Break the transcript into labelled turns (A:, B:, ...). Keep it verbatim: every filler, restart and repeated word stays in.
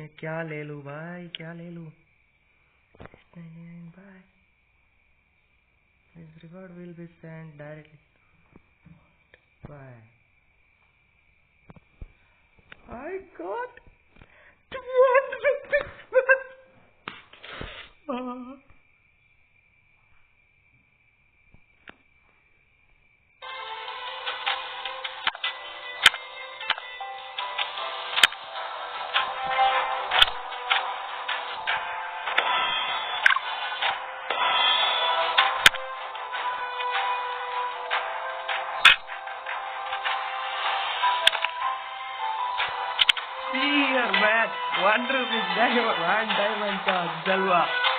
A: क्या ले लूं भाई, क्या ले लूं? Bye. This reward will be sent directly. Bye. I got two hundred Christmas. Ah. Here, man. One rupees diamond, one diamond, Jalwa.